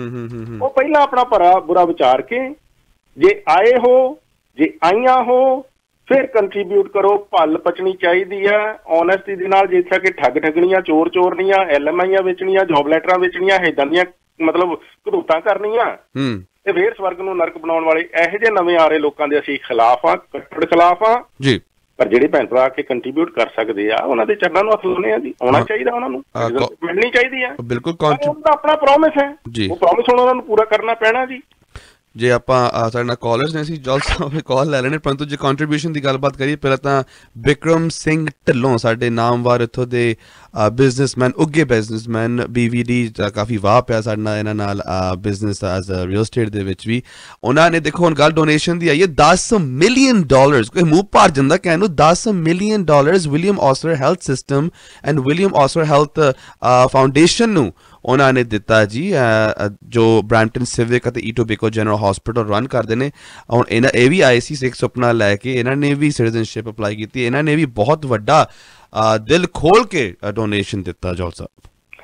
ਉਹ ਪਹਿਲਾਂ ਆਪਣਾ ਭਰਾ ਬੁਰਾ ਵਿਚਾਰ ਕੇ ਜੇ ਆਏ ਹੋ, ਜੇ ਆਈਆਂ ਹੋ, ਫਿਰ ਕੰਟਰੀਬਿਊਟ ਕਰੋ। ਭੱਲ ਪਚਣੀ ਚਾਹੀਦੀ ਹੈ ਓਨੈਸਟੀ ਦੇ ਨਾਲ। ਜਿੱਥੇ ਕਿ ਠੱਗ ਠੱਗਣੀਆਂ, ਚੋਰ ਚੋਰਨੀਆਂ, ਐਲ ਐਮ ਆਈਆਂ ਵੇਚਣੀਆਂ, ਜੋਬ ਲੈਟਰਾਂ ਵੇਚਣੀਆਂ, ਏਦਾਂ ਦੀਆਂ ਮਤਲਬ ਘੜੂਤਾਂ ਕਰਨੀਆਂ ਤੇ ਫੇਰ ਸਵਰਗ ਨੂੰ ਨਰਕ ਬਣਾਉਣ ਵਾਲੇ ਇਹੋ ਜਿਹੇ ਨਵੇਂ ਆ ਰਹੇ ਲੋਕਾਂ ਦੇ ਅਸੀਂ ਖਿਲਾਫ ਆ, ਕੱਟੜ ਖਿਲਾਫ ਆ ਜੀ। ਪਰ ਜਿਹੜੇ ਭੈਣ ਭਰਾ ਕੇ ਕੰਟਰੀਬਿਊਟ ਕਰ ਸਕਦੇ ਆ ਉਹਨਾਂ ਦੇ ਚਰਨਾਂ ਨੂੰ ਹੱਥ ਲਾਉਣੇ ਆ ਜੀ। ਆਉਣਾ ਚਾਹੀਦਾ, ਉਹਨਾਂ ਨੂੰ ਮਿਲਣੀ ਚਾਹੀਦੀ ਆ। ਬਿਲਕੁਲ ਉਹਦਾ ਆਪਣਾ ਪ੍ਰੋਮਿਸ ਹੈ, ਉਹ ਪ੍ਰੋਮਿਸ ਹੁਣ ਉਹਨਾਂ ਨੂੰ ਪੂਰਾ ਕਰਨਾ ਪੈਣਾ ਜੀ। ਜੇ ਆਪਾਂ ਸਾਡੇ ਨਾਲ ਕਾਲਰਸ ਨੇ, ਅਸੀਂ ਜੋਲ ਸਾਹਿਬ ਕਾਲ ਲੈ ਲੈਣੇ, ਪਰੰਤੂ ਜੇ ਕੰਟਰੀਬਿਊਸ਼ਨ ਦੀ ਗੱਲਬਾਤ ਕਰੀਏ ਪਹਿਲਾਂ ਤਾਂ ਬਿਕਰਮ ਸਿੰਘ ਢਿੱਲੋਂ ਸਾਡੇ ਨਾਮਵਾਰ ਇੱਥੋਂ ਦੇ ਬਿਜ਼ਨਸਮੈਨ, ਉੱਘੇ ਬਿਜ਼ਨਸਮੈਨ, ਬੀ ਵੀ ਡੀ ਕਾਫੀ ਵਾਹ ਪਿਆ ਸਾਡੇ ਨਾਲ ਇਹਨਾਂ ਨਾਲ ਬਿਜ਼ਨਸ ਐਜ਼ ਰੀਅਲ ਸਟੇਟ ਦੇ ਵਿੱਚ ਵੀ। ਉਹਨਾਂ ਨੇ ਦੇਖੋ ਹੁਣ ਗੱਲ ਡੋਨੇਸ਼ਨ ਦੀ ਆਈ ਹੈ ਦਸ ਮਿਲੀਅਨ ਡਾਲਰਸ, ਕੋਈ ਮੂੰਹ ਭਰ ਜਾਂਦਾ ਕਹਿਣ ਨੂੰ। ਦਸ million dollars William Osler health system and William Osler health foundation ਨੂੰ ਉਹਨਾਂ ਨੇ ਦਿੱਤਾ ਜੀ, ਜੋ ਬਰੈਂਪਟਨ ਸਿਵਿਕ ਅਤੇ ਈਟੋਬੀਕੋ ਜਨਰਲ ਹਸਪੀਟਲ ਰਨ ਕਰਦੇ ਨੇ। ਹੁਣ ਇਹਨਾਂ ਇਹ ਵੀ ਆਏ ਸੀ ਸਿੱਖ ਸੁਪਨਾ ਲੈ ਕੇ, ਇਹਨਾਂ ਨੇ ਵੀ ਸਿਟੀਜ਼ਨਸ਼ਿਪ ਅਪਲਾਈ ਕੀਤੀ, ਇਹਨਾਂ ਨੇ ਵੀ ਬਹੁਤ ਵੱਡਾ ਦਿਲ ਖੋਲ ਕੇ ਡੋਨੇਸ਼ਨ ਦਿੱਤਾ। ਜੋਲ ਸਾਹਿਬ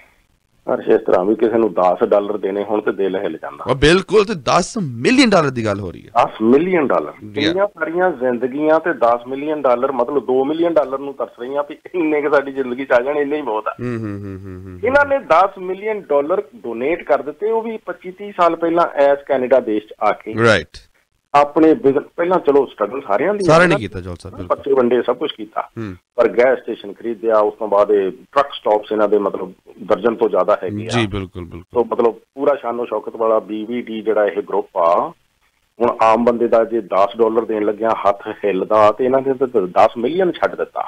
ਇਸ ਤਰ੍ਹਾਂ ਵੀ ਕਿਸੇ ਨੂੰ ਦਸ ਡਾਲਰ ਦੇਣੇ ਹੁਣ ਤੇ ਦਿਲ ਹਿੱਲ ਜਾਂਦਾ। ਬਿਲਕੁਲ, ਤੇ ਦਸ ਮਿਲੀਅਨ ਡਾਲਰ ਦੀ ਗੱਲ ਹੋ ਰਹੀ ਹੈ। ਦਸ ਮਿਲੀਅਨ ਡਾਲਰ, ਕਿੰਨੀਆਂ ਸਾਰੀਆਂ ਜ਼ਿੰਦਗੀਆਂ ਤੇ ਦਸ ਮਿਲੀਅਨ ਡਾਲਰ, ਮਤਲਬ ਦੋ ਮਿਲੀਅਨ ਡਾਲਰ ਨੂੰ ਤਰਸ ਰਹੀਆਂ ਵੀ ਇੰਨੇ ਕੁ ਸਾਡੀ ਜ਼ਿੰਦਗੀ ਚ ਆ ਜਾਣ, ਇੰਨੇ ਹੀ ਬਹੁਤ ਆ। ਇਹਨਾਂ ਨੇ ਦਸ ਮਿਲੀਅਨ ਡਾਲਰ ਡੋਨੇਟ ਕਰ ਦਿੱਤੇ, ਉਹ ਵੀ ਪੱਚੀ ਤੀਹ ਸਾਲ ਪਹਿਲਾਂ ਐਸ ਕੈਨੇਡਾ ਦੇਸ਼ ਚ ਆ ਕੇ। ਰਾਈਟ। ਆਪਣੇ ਪਹਿਲਾਂ ਚਲੋ ਸਟਰਗਲ ਸਾਰਿਆਂ ਦੀ ਸਾਰਿਆਂ ਨੇ ਕੀਤਾ, ਜੋਲ ਸਾਹਿਬ ਬੱਚੇ ਵੰਡੇ, ਸਭ ਕੁਛ ਕੀਤਾ, ਪਰ ਗੈਸ ਸਟੇਸ਼ਨ ਖਰੀਦਿਆ, ਉਸ ਤੋਂ ਬਾਅਦ ਇਹ ਟਰੱਕ ਸਟਾਪਸ ਇਹਨਾਂ ਦੇ ਮਤਲਬ ਦਰਜਨ ਤੋਂ ਜ਼ਿਆਦਾ ਹੈਗੇ ਆ ਜੀ। ਬਿਲਕੁਲ ਬਿਲਕੁਲ। ਸੋ ਮਤਲਬ ਪੂਰਾ ਸ਼ਾਨੋ ਸ਼ੌਕਤ ਵਾਲਾ ਬੀ ਵੀ ਡੀ ਜਿਹੜਾ ਇਹ ਗਰੁੱਪ ਆ, ਹੁਣ ਆਮ ਬੰਦੇ ਦਾ ਜੇ ਦਸ ਡਾਲਰ ਦੇਣ ਲੱਗਿਆ ਹੱਥ ਹਿੱਲਦਾ, ਤੇ ਇਹਨਾਂ ਨੇ ਦਸ ਮਿਲੀਅਨ ਛੱਡ ਦਿੱਤਾ।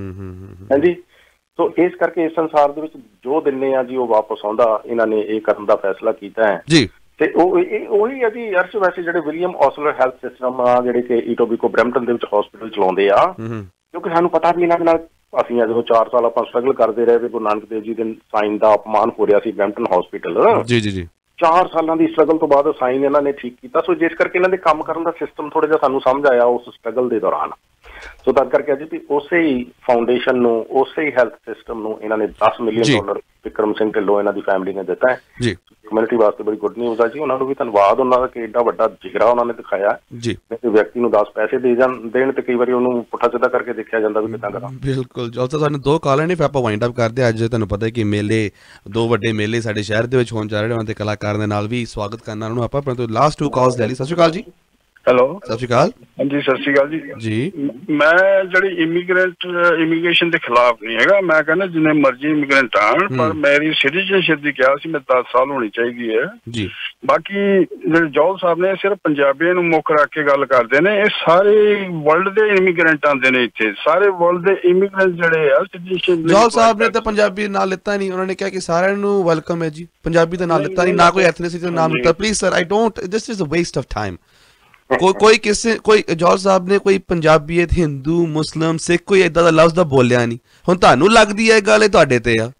ਹਾਂਜੀ। ਸੋ ਇਸ ਕਰਕੇ ਇਸ ਸੰਸਾਰ ਦੇ ਵਿੱਚ ਜੋ ਦਿੰਦੇ ਆ ਜੀ ਉਹ ਵਾਪਸ ਆਉਂਦਾ। ਇਹਨਾਂ ਨੇ ਇਹ ਕਰਨ ਦਾ ਫੈਸਲਾ ਕੀਤਾ ਹੈ ਜੀ। ਤੇ ਉਹ ਇਹ ਉਹੀ ਹੈ ਜੀ ਅਰਸ਼, ਵੈਸੇ ਜਿਹੜੇ ਵਿਲੀਅਮ ਔਸਲਰ ਹੈਲਥ ਸਿਸਟਮ ਆ, ਜਿਹੜੇ ਕਿ ਈਟੋਬੀਕੋ ਬਰੈਂਪਟਨ ਦੇ ਵਿੱਚ ਹਸਪੀਟਲ ਚਲਾਉਂਦੇ ਆ, ਕਿਉਂਕਿ ਸਾਨੂੰ ਪਤਾ ਵੀ ਇਹਨਾਂ ਦੇ ਨਾਲ ਅਸੀਂ ਜਦੋਂ ਚਾਰ ਸਾਲ ਆਪਾਂ ਸਟਰਗਲ ਕਰਦੇ ਰਹੇ, ਗੁਰੂ ਨਾਨਕ ਦੇਵ ਜੀ ਦੇ ਸਾਈਨ ਦਾ ਅਪਮਾਨ ਹੋ ਰਿਹਾ ਸੀ ਬਰੈਂਪਟਨ ਹਸਪੀਟਲ। ਜੀ ਜੀ ਜੀ। ਚਾਰ ਸਾਲਾਂ ਦੀ ਸਟਰਗਲ ਤੋਂ ਬਾਅਦ ਸਾਈਨ ਇਹਨਾਂ ਨੇ ਠੀਕ ਕੀਤਾ। ਸੋ ਜਿਸ ਕਰਕੇ ਇਹਨਾਂ ਦੇ ਕੰਮ ਕਰਨ ਦਾ ਸਿਸਟਮ ਥੋੜਾ ਜਿਹਾ ਸਾਨੂੰ ਸਮਝ ਆਇਆ ਉਸ ਸਟਰਗਲ ਦੇ ਦੌਰਾਨ। ਸੋ ਤਦ ਕਰਕੇ ਅੱਜ ਵੀ ਉਸੇ ਹੀ ਫਾਊਂਡੇਸ਼ਨ ਨੂੰ, ਉਸੇ ਹੀ ਹੈਲਥ ਸਿਸਟਮ ਨੂੰ ਇਹਨਾਂ ਨੇ ਦਸ ਮਿਲੀਅਨ ਡਾਲਰ ਬਿਕਰਮ ਸਿੰਘ ਢਿੱਲੋਂ ਇਹਨਾਂ ਦੀ ਫੈਮਿਲੀ ਨੇ ਦਿੱਤਾ ਹੈ ਜੀ। ਕਮਿਊਨਿਟੀ ਵਾਸਤੇ ਬੜੀ ਗੁੱਡ ਨਿਊਜ਼ ਆ ਜੀ। ਉਹਨਾਂ ਨੂੰ ਵੀ ਧੰਨਵਾਦ ਉਹਨਾਂ ਦਾ ਕਿ ਏਡਾ ਵੱਡਾ ਜਿਗਰਾ ਉਹਨਾਂ ਨੇ ਦਿਖਾਇਆ ਜੀ। ਤੇ ਵਿਅਕਤੀ ਨੂੰ ਦਸ ਪੈਸੇ ਦੇ ਜਾਣ ਦੇਣ ਤੇ ਕਈ ਵਾਰੀ ਉਹਨੂੰ ਪੁੱਠਾ ਸਿੱਧਾ ਕਰਕੇ ਦੇਖਿਆ ਜਾਂਦਾ ਵੀ ਕਿੱਦਾਂ ਕਰਾਂ। ਬਿਲਕੁਲ। ਜੋਲ ਸਾਹਿਬ ਸਾਨੂੰ ਦੋ ਕਾਲਾਂ ਨੇ, ਫਿਰ ਆਪਾਂ ਵਾਈਂਡ ਅਪ ਕਰਦੇ। ਅੱਜ ਤੁਹਾਨੂੰ ਪਤਾ ਕਿ ਮੇਲੇ, ਦੋ ਵੱਡੇ ਮੇਲੇ ਸਾਡੇ ਸ਼ਹਿਰ ਦੇ ਵਿੱਚ ਹੋਣ ਜਾ ਰਹੇ ਨੇ, ਤੇ ਕਲਾਕਾਰਾਂ ਦੇ ਨਾਲ ਵੀ ਸਵਾਗਤ ਕਰਨਾ ਉਹਨਾਂ ਨੂੰ ਆਪਾਂ। ਪਰੰਤੂ ਲਾਸਟ ਟੂ ਕਾਲਸ ਲੈ ਲਈ। ਸਤਿ ਸ਼੍ਰੀ ਅਕਾਲ ਜੀ। ਹੈਲੋ, ਸਤਿ ਸ਼੍ਰੀ ਅਕਾਲ। ਹਾਂਜੀ, ਸਤਿ ਸ਼੍ਰੀ ਅਕਾਲ ਜੀ। ਜੀ ਮੈਂ ਜਿਹੜੀ ਇਮੀਗ੍ਰੈਂਟ ਇਮੀਗ੍ਰੇਸ਼ਨ ਦੇ ਖਿਲਾਫ ਨਹੀਂ ਹੈਗਾ। ਮੈਂ ਕਹਿੰਦਾ ਜਿੰਨੇ ਮਰਜ਼ੀ ਇਮੀਗ੍ਰੈਂਟ ਆਣ, ਪਰ ਮੇਰੀ ਸਿਟੀਜ਼ਨਸ਼ਿਪ ਦੀ ਕਿਹਾ ਸੀ ਮੈਂ ਦਸ ਸਾਲ ਹੋਣੀ ਚਾਹੀਦੀ ਹੈ ਜੀ। ਬਾਕੀ ਜਿਹੜੇ ਜੋਲ ਸਾਹਿਬ ਨੇ ਸਿਰਫ ਪੰਜਾਬੀਆਂ ਨੂੰ ਮੁੱਖ ਰੱਖ ਕੇ ਗੱਲ ਕਰਦੇ ਨੇ। ਇਹ ਸਾਰੇ ਵਰਲਡ ਦੇ ਇਮੀਗ੍ਰੈਂਟ ਆਉਂਦੇ ਨੇ ਇੱਥੇ, ਸਾਰੇ ਵਰਲਡ ਦੇ ਇਮੀਗ੍ਰੈਂਟ ਜਿਹੜੇ ਆ ਸਿਟੀਜ਼ਨਸ਼ਿਪ। ਜੋਲ ਸਾਹਿਬ ਨੇ ਤਾਂ ਪੰਜਾਬੀ ਨਾਲ ਲਿੱਤਾ ਨਹੀਂ, ਉਹਨਾਂ ਨੇ ਕਿਹਾ ਕਿ ਸਾਰਿਆਂ ਨੂੰ ਵੈਲਕਮ ਹੈ ਜੀ। ਪੰਜਾਬੀ ਦਾ ਨਾਲ ਲਿੱਤਾ ਨਹੀਂ, ਨਾ ਕੋਈ ਐਥਨੀਸਿਟੀ ਦਾ ਨਾਮ ਲਿੱਤਾ। Please sir, I don't, this is a waste of time. ਕੋਈ ਕੋਈ ਕਿਸੇ ਕੋਈ ਜੋਲ ਸਾਹਿਬ ਨੇ ਕੋਈ ਪੰਜਾਬੀਅਤ, ਹਿੰਦੂ, ਮੁਸਲਿਮ, ਸਿੱਖ ਕੋਈ ਏਦਾਂ ਦਾ ਲਫ਼ਜ਼ ਦਾ ਬੋਲਿਆ ਨਹੀਂ। ਹੁਣ ਤੁਹਾਨੂੰ ਲੱਗਦੀ ਹੈ ਗੱਲ, ਇਹ ਤੁਹਾਡੇ ਤੇ ਆ।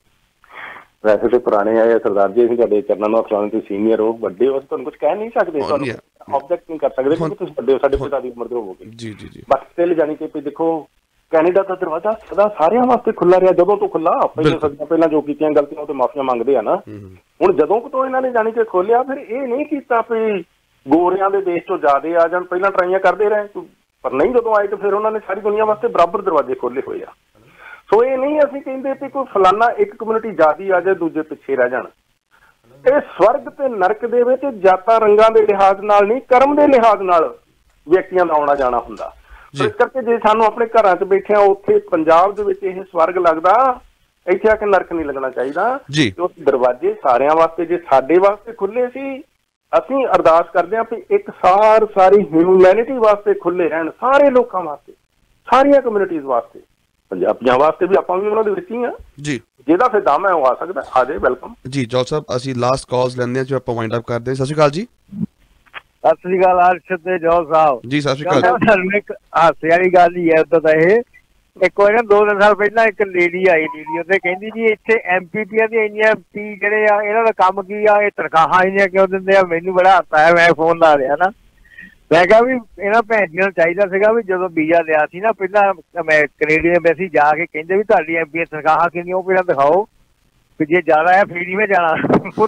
ਵੈਸੇ ਤੇ ਪੁਰਾਣੇ ਆਏ ਸਰਦਾਰ ਜੀ, ਅਸੀਂ ਤੁਹਾਡੇ ਚਰਨਾਂ ਨੂੰ ਹੱਥ ਲਾਉਣ ਤੇ ਸੀਨੀਅਰ ਹੋ, ਵੱਡੇ ਹੋ, ਤੁਹਾਨੂੰ ਕੁਝ ਕਹਿ ਨਹੀਂ ਸਕਦੇ, ਤੁਹਾਨੂੰ ਆਬਜੈਕਟ ਨਹੀਂ ਕਰ ਸਕਦੇ ਕਿਉਂਕਿ ਤੁਸੀਂ ਵੱਡੇ ਹੋ, ਸਾਡੇ ਪਿਤਾ ਦੀ ਉਮਰ ਦੇ ਹੋਵੋਗੇ ਜੀ ਜੀ ਜੀ। ਬਸ ਸਟਿਲ ਜਾਣੀ ਕਿ ਦੇਖੋ ਕੈਨੇਡਾ ਦਾ ਦਰਵਾਜ਼ਾ ਸਦਾ ਸਾਰਿਆਂ ਵਾਸਤੇ ਖੁੱਲਾ ਰਿਹਾ, ਜਦੋਂ ਤੋਂ ਖੁੱਲਾ। ਪਹਿਲਾਂ ਸਦੀਆਂ ਪਹਿਲਾਂ ਜੋ ਕੀਤੀਆਂ ਗਲਤੀਆਂ ਉਹ ਤੇ ਮਾਫੀਆਂ ਮੰਗਦੇ ਆ ਨਾ। ਹੁਣ ਜਦੋਂ ਤੋਂ ਇਹਨਾਂ ਨੇ ਜਾਣੀ ਕਿ ਖੋਲਿਆ, ਫਿਰ ਇਹ ਨਹੀਂ ਕੀਤਾ ਵੀ ਗੋਰਿਆਂ ਦੇ ਦੇਸ਼ ਚੋਂ ਜ਼ਿਆਦੇ ਆ ਜਾਣ। ਪਹਿਲਾਂ ਟਰਾਈਆਂ ਕਰਦੇ ਰਹੇ ਪਰ ਨਹੀਂ, ਜਦੋਂ ਆਏ ਤਾਂ ਫਿਰ ਉਹਨਾਂ ਨੇ ਸਾਰੀ ਦੁਨੀਆ ਵਾਸਤੇ ਬਰਾਬਰ ਦਰਵਾਜ਼ੇ ਖੋਲੇ ਹੋਏ ਆ। ਸੋ ਇਹ ਨਹੀਂ ਅਸੀਂ ਕਹਿੰਦੇ ਕਿ ਕੋਈ ਫਲਾਨਾ ਇੱਕ ਕਮਿਊਨਿਟੀ ਜ਼ਿਆਦੀ ਆ ਜਾਏ ਦੂਜੇ ਪਿੱਛੇ ਰਹਿ ਜਾਣ। ਇਹ ਸਵਰਗ ਤੇ ਨਰਕ ਦੇ ਵਿੱਚ ਜਾਤਾਂ ਰੰਗਾਂ ਦੇ ਲਿਹਾਜ਼ ਨਾਲ ਨਹੀਂ, ਕਰਮ ਦੇ ਲਿਹਾਜ਼ ਨਾਲ ਵਿਅਕਤੀਆਂ ਦਾ ਆਉਣਾ ਜਾਣਾ ਹੁੰਦਾ। ਇਸ ਕਰਕੇ ਜੇ ਸਾਨੂੰ ਆਪਣੇ ਘਰਾਂ 'ਚ ਬੈਠਿਆਂ ਉੱਥੇ ਪੰਜਾਬ ਦੇ ਵਿੱਚ ਇਹ ਸਵਰਗ ਲੱਗਦਾ, ਇੱਥੇ ਆ ਕੇ ਨਰਕ ਨਹੀਂ ਲੱਗਣਾ ਚਾਹੀਦਾ। ਉਹ ਦਰਵਾਜ਼ੇ ਸਾਰਿਆਂ ਵਾਸਤੇ ਜੇ ਸਾਡੇ ਵਾਸਤੇ ਖੁੱਲੇ ਸੀ, ਅਸੀਂ ਅਰਦਾਸ ਕਰਦੇ ਹਾਂ ਵੀ ਇੱਕ ਸਾਰ ਸਾਰੀ ਹਿਊਮੈਨਿਟੀ ਵਾਸਤੇ ਖੁੱਲੇ ਰਹਿਣ, ਸਾਰੇ ਲੋਕਾਂ ਵਾਸਤੇ, ਸਾਰੀਆਂ ਕਮਿਊਨਿਟੀਜ਼ ਵਾਸਤੇ, ਪੰਜਾਬੀਆਂ ਵਾਸਤੇ ਵੀ। ਆਪਾਂ ਵੀ ਉਹਨਾਂ ਦੇ ਵਿੱਚ ਹੀ ਆ ਜੀ, ਜਿਹਦਾ ਫਿਰ ਦਮ ਹੈ ਉਹ ਆ ਸਕਦਾ, ਆ ਜਾਏ, ਵੈਲਕਮ ਜੀ। ਜੌਲ ਸਾਹਿਬ ਅਸੀਂ ਲਾਸਟ ਕਾਲਸ ਲੈਂਦੇ ਹਾਂ ਜੋ ਆਪਾਂ ਵਾਈਂਡ ਅਪ ਕਰਦੇ ਹਾਂ। ਸਤਿ ਸ਼੍ਰੀ ਅਕਾਲ ਜੀ। ਸਤਿ ਸ੍ਰੀ ਅਕਾਲ ਅਰਸ਼ਦ ਤੇ ਜੌਲ ਸਾਹਿਬ ਜੀ। ਸਤਿ ਸ਼੍ਰੀ ਅਕਾਲ। ਸਾਨੂੰ ਇੱਕ ਹਾਸੇ ਵਾਲੀ ਗੱਲ ਹੀ ਹੈ ਉਦੋਂ ਤਾਂ ਇਹ, ਇੱਕ ਵਾਰ ਨਾ ਦੋ ਤਿੰਨ ਸਾਲ ਪਹਿਲਾਂ ਇੱਕ ਲੇਡੀ ਆਈ ਵੀਡੀਓ ਤੇ, ਕਹਿੰਦੀ ਜੀ ਇੱਥੇ ਐਮ ਪੀ ਪੀਆਂ ਦੀਆਂ ਇੰਨੀਆਂ ਪੀ ਜਿਹੜੇ ਆ ਇਹਨਾਂ ਦਾ ਕੰਮ ਕੀ ਆ, ਇਹ ਤਨਖਾਹਾਂ ਇੰਨੀਆਂ ਕਿਉਂ ਦਿੰਦੇ ਆ। ਮੈਨੂੰ ਬੜਾ ਹਾਸਾ ਆਇਆ, ਮੈਂ ਫੋਨ ਲਾ ਰਿਹਾ ਨਾ, ਮੈਂ ਕਿਹਾ ਵੀ ਇਹਨਾਂ ਭੈਣ ਜੀ ਨੂੰ ਚਾਹੀਦਾ ਸੀਗਾ ਵੀ ਜਦੋਂ ਵੀਜ਼ਾ ਲਿਆ ਸੀ ਨਾ ਪਹਿਲਾਂ ਮੈਂ ਕੈਨੇਡੀਅਨ ਐਮਬੈਸੀ ਜਾ ਕੇ ਕਹਿੰਦੇ ਵੀ ਤੁਹਾਡੀ ਐਮ ਪੀ ਤਨਖਾਹਾਂ ਕਿੰਨੀਆਂ, ਉਹ ਪਹਿਲਾਂ ਦਿਖਾਓ ਵੀ ਜੇ ਜ਼ਿਆਦਾ ਹੈ ਫਿਰ ਹੀ ਮੈਂ ਜਾਣਾ,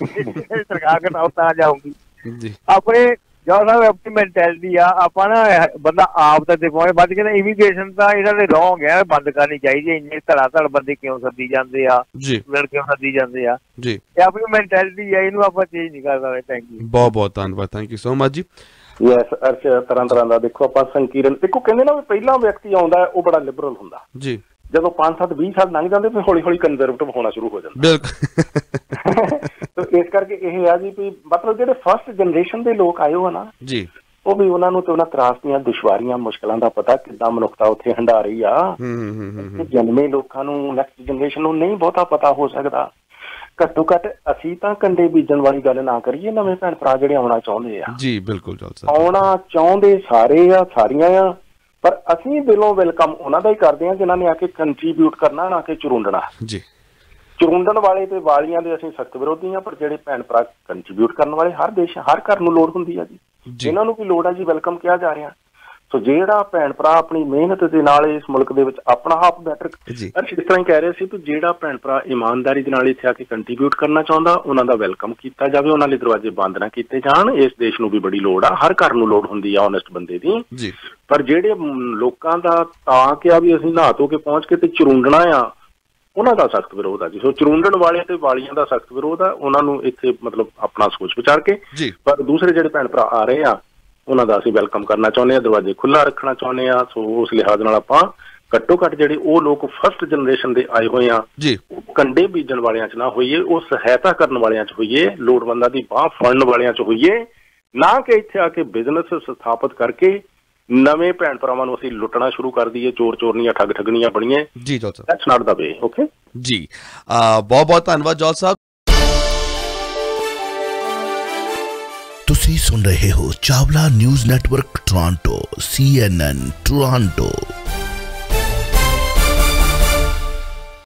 ਤਨਖਾਹ ਘਟਾਓ ਤਾਂ ਜਾਊਂਗੀ। ਆਪਣੇ ਜੌਲ ਸਾਹਿਬ ਆਪਣੀ ਮੈਂਟੈਲਿਟੀ ਆ, ਆਪਾਂ ਨਾ ਬੰਦਾ ਆਪ ਤਾਂ ਤੇ ਪਹੁੰਚੇ ਵੱਧ ਕੇ ਨਾ ਇਮੀਗ੍ਰੇਸ਼ਨ ਤਾਂ ਇਹਨਾਂ ਦੇ ਰੌਂਗ ਹੈ, ਬੰਦ ਕਰਨੀ ਚਾਹੀਦੀ। ਇੰਨੇ ਧੜਾ ਧੜ ਬੰਦੇ ਕਿਉਂ ਸੱਦੀ ਜਾਂਦੇ ਆ, ਮਿਲ ਕਿਉਂ ਸੱਦੀ ਜਾਂਦੇ ਆ ਜੀ, ਇਹ ਆਪਣੀ ਮੈਂਟੈਲਿਟੀ ਆ, ਇਹਨੂੰ ਆਪਾਂ ਚੇਂਜ ਨਹੀਂ ਕਰ ਸਕਦੇ। ਥੈਂਕ ਯੂ, ਬਹੁਤ ਬਹੁਤ ਧੰਨਵਾਦ, ਥੈਂਕ ਯੂ ਸੋ ਮਚ ਜੀ। ਯੈਸ ਅਰਸ਼, ਤਰ੍ਹਾਂ ਤਰ੍ਹਾਂ ਦਾ ਦੇਖੋ ਆਪਾਂ ਸੰਕੀਰਨ, ਦੇਖੋ ਕਹਿੰਦੇ ਨਾ ਵੀ ਪਹਿਲਾਂ ਵਿਅਕਤੀ ਆਉਂਦਾ ਉਹ ਬੜਾ ਲਿਬਰਲ ਹੁੰਦਾ ਜੀ, ਜਦੋਂ ਪੰਜ ਸੱਤ ਵੀਹ ਸਾਲ ਲੰਘ ਜਾਂਦੇ ਫਿਰ ਹੌਲੀ ਹੌਲੀ ਕੰਜ਼ਰਵੇਟਿਵ ਹੋਣਾ ਸ਼ੁਰੂ ਹੋ ਜਾਂਦਾ। ਬਿਲਕੁਲ। ਇਸ ਕਰਕੇ ਇਹ ਆ ਜੀ ਵੀ ਮਤਲਬ ਜਿਹੜੇ ਫਸਟ ਜਨਰੇਸ਼ਨ ਦੇ ਲੋਕ ਆਏ ਹੋ ਨਾ ਜੀ, ਉਹ ਵੀ ਉਹਨਾਂ ਨੂੰ ਤੇ ਉਹਨਾਂ ਤਰਾਸ ਦੀਆਂ ਦੁਸ਼ਵਾਰੀਆਂ ਮੁਸ਼ਕਲਾਂ ਦਾ ਪਤਾ, ਕਿੱਦਾਂ ਮਨੁੱਖਤਾ ਉੱਥੇ ਹੰਢਾ ਰਹੀ ਆ। ਜਨਮੇ ਲੋਕਾਂ ਨੂੰ, ਨੈਕਸਟ ਜਨਰੇਸ਼ਨ ਨੂੰ ਨਹੀਂ ਬਹੁਤਾ ਪਤਾ ਹੋ ਸਕਦਾ। ਘੱਟੋ ਘੱਟ ਅਸੀਂ ਤਾਂ ਕੰਡੇ ਬੀਜਣ ਵਾਲੀ ਗੱਲ ਨਾ ਕਰੀਏ, ਨਵੇਂ ਭੈਣ ਭਰਾ ਜਿਹੜੇ ਆਉਣਾ ਚਾਹੁੰਦੇ ਆ ਜੀ, ਬਿਲਕੁਲ ਆਉਣਾ ਚਾਹੁੰਦੇ ਸਾਰੇ ਆ, ਸਾਰੀਆਂ ਆ, ਪਰ ਅਸੀਂ ਦਿਲੋਂ ਵੈਲਕਮ ਉਹਨਾਂ ਦਾ ਹੀ ਕਰਦੇ ਹਾਂ ਜਿਨ੍ਹਾਂ ਨੇ ਆ ਕੇ ਕੰਟਰੀਬਿਊਟ ਕਰਨਾ, ਨਾ ਕਿ ਚੁਰੁੰਡਣਾ ਜੀ। ਚੁਰੁੰਡਣ ਵਾਲੇ ਤੇ ਵਾਲੀਆਂ ਦੇ ਅਸੀਂ ਸਖਤ ਵਿਰੋਧੀ ਹਾਂ, ਪਰ ਜਿਹੜੇ ਭੈਣ ਭਰਾ ਕੰਟਰੀਬਿਊਟ ਕਰਨ ਵਾਲੇ, ਹਰ ਦੇਸ਼ ਹਰ ਘਰ ਨੂੰ ਲੋੜ ਹੁੰਦੀ ਆ ਜੀ, ਇਹਨਾਂ ਨੂੰ ਵੀ ਲੋੜ ਆ ਜੀ, ਵੈਲਕਮ ਕਿਹਾ ਜਾ ਰਿਹਾ। ਸੋ ਜਿਹੜਾ ਭੈਣ ਭਰਾ ਆਪਣੀ ਮਿਹਨਤ ਦੇ ਨਾਲ ਇਸ ਮੁਲਕ ਦੇ ਵਿੱਚ ਆਪਣਾ ਆਪ ਬੈਟਰ, ਇਸ ਤਰ੍ਹਾਂ ਹੀ ਕਹਿ ਰਹੇ ਸੀ ਕਿ ਜਿਹੜਾ ਭੈਣ ਭਰਾ ਇਮਾਨਦਾਰੀ ਦੇ ਨਾਲ ਇੱਥੇ ਆ ਕੇ ਕੰਟਰੀਬਿਊਟ ਕਰਨਾ ਚਾਹੁੰਦਾ, ਉਹਨਾਂ ਦਾ ਵੈਲਕਮ ਕੀਤਾ ਜਾਵੇ, ਉਹਨਾਂ ਲਈ ਦਰਵਾਜ਼ੇ ਬੰਦ ਨਾ ਕੀਤੇ ਜਾਣ। ਇਸ ਦੇਸ਼ ਨੂੰ ਵੀ ਬੜੀ ਲੋੜ ਆ, ਹਰ ਘਰ ਨੂੰ ਲੋੜ ਹੁੰਦੀ ਆ ਓਨੈਸਟ ਬੰਦੇ ਦੀ। ਪਰ ਜਿਹੜੇ ਲੋਕਾਂ ਦਾ ਤਾਂ ਕਿਹਾ ਵੀ ਅਸੀਂ ਨਹਾ ਧੋ ਕੇ ਪਹੁੰਚ ਕੇ ਤੇ ਚੁਰੁੰਡਣਾ ਆ, ਉਹਨਾਂ ਦਾ ਸਖਤ ਵਿਰੋਧ ਆ ਜੀ। ਸੋ ਚੁਰੁੰਡਣ ਵਾਲੇ ਤੇ ਵਾਲੀਆਂ ਦਾ ਸਖਤ ਵਿਰੋਧ ਆ, ਉਹਨਾਂ ਨੂੰ ਇੱਥੇ ਮਤਲਬ ਆਪਣਾ ਸੋਚ ਵਿਚਾਰ ਕੇ, ਪਰ ਦੂਸਰੇ ਜਿਹੜੇ ਭੈਣ ਭਰਾ ਆ ਰਹੇ ਆ ਉਹਨਾਂ ਦਾ ਅਸੀਂ ਵੈਲਕਮ ਕਰਨਾ ਚਾਹੁੰਦੇ ਹਾਂ, ਦਰਵਾਜ਼ੇ ਖੁੱਲ੍ਹਾ ਰੱਖਣਾ ਚਾਹੁੰਦੇ ਹਾਂ। ਸੋ ਉਸ ਲਿਹਾਜ਼ ਨਾਲ ਆਪਾਂ ਘੱਟੋ ਘੱਟ ਜਿਹੜੇ ਉਹ ਲੋਕ ਫਸਟ ਜਨਰੇਸ਼ਨ ਦੇ ਆਏ ਹੋਏ ਆ ਜੀ, ਉਹ ਕੰਡੇ ਬੀਜਣ ਵਾਲਿਆਂ 'ਚ ਨਾ ਹੋਈਏ, ਉਹ ਸਹਾਇਤਾ ਕਰਨ ਵਾਲਿਆਂ 'ਚ ਹੋਈਏ, ਲੋੜਵੰਦਾਂ ਦੀ ਬਾਂਹ ਫੜਨ ਵਾਲਿਆਂ 'ਚ ਹੋਈਏ, ਨਾ ਕਿ ਇੱਥੇ ਆ ਕੇ ਬਿਜ਼ਨਸ ਸਥਾਪਿਤ ਕਰਕੇ ਨਵੇਂ ਭੈਣ ਭਰਾਵਾਂ ਨੂੰ ਅਸੀਂ ਲੁੱਟਣਾ ਸ਼ੁਰੂ ਕਰ ਦਈਏ, ਚੋਰ ਚੋਰਨੀਆਂ ਠੱਗ ਠੱਗਣੀਆਂ ਬਣੀਏ ਜੀ। ਜੌਲ ਸਾਹਿਬ, that's not the way. Okay ਜੀ, ਬਹੁਤ ਬਹੁਤ ਧੰਨਵਾਦ ਜੌਲ ਸਾਹਿਬ। ਤੁਸੀਂ ਸੁਣ ਰਹੇ ਹੋ Chawla news network Toronto, C N N Toronto.